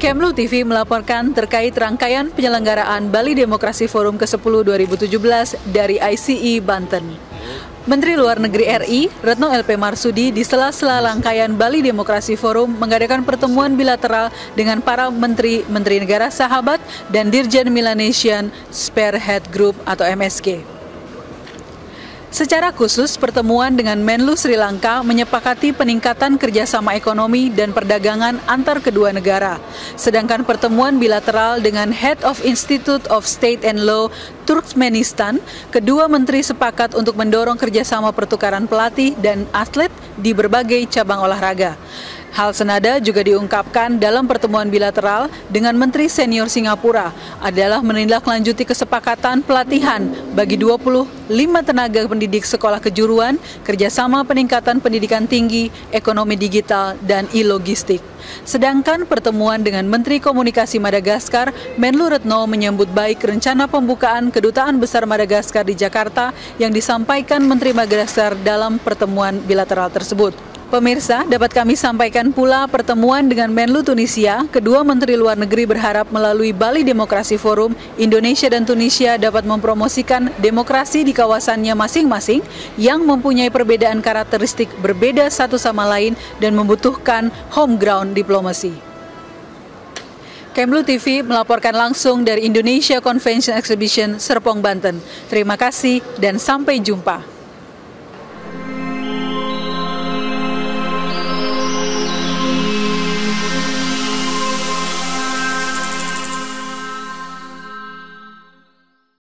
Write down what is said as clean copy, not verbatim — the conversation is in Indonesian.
Kemlu TV melaporkan terkait rangkaian penyelenggaraan Bali Demokrasi Forum ke-10 2017 dari ICE Banten. Menteri Luar Negeri RI, Retno LP Marsudi, di sela-sela rangkaian Bali Demokrasi Forum mengadakan pertemuan bilateral dengan para menteri negara sahabat dan Dirjen Melanesian Spearhead Group atau MSG. Secara khusus, pertemuan dengan Menlu Sri Lanka menyepakati peningkatan kerjasama ekonomi dan perdagangan antar kedua negara. Sedangkan pertemuan bilateral dengan Head of Institute of State and Law Turkmenistan, kedua menteri sepakat untuk mendorong kerjasama pertukaran pelatih dan atlet di berbagai cabang olahraga. Hal senada juga diungkapkan dalam pertemuan bilateral dengan Menteri Senior Singapura adalah menindaklanjuti kesepakatan pelatihan bagi 25 tenaga pendidik sekolah kejuruan, kerjasama peningkatan pendidikan tinggi, ekonomi digital, dan e-logistik. Sedangkan pertemuan dengan Menteri Komunikasi Madagaskar, Menlu Retno menyambut baik rencana pembukaan Kedutaan Besar Madagaskar di Jakarta yang disampaikan Menteri Madagaskar dalam pertemuan bilateral tersebut. Pemirsa, dapat kami sampaikan pula pertemuan dengan Menlu Tunisia, kedua Menteri Luar Negeri berharap melalui Bali Demokrasi Forum, Indonesia dan Tunisia dapat mempromosikan demokrasi di kawasannya masing-masing yang mempunyai perbedaan karakteristik berbeda satu sama lain dan membutuhkan home ground diplomasi. Kemlu TV melaporkan langsung dari Indonesia Convention Exhibition, Serpong, Banten. Terima kasih dan sampai jumpa.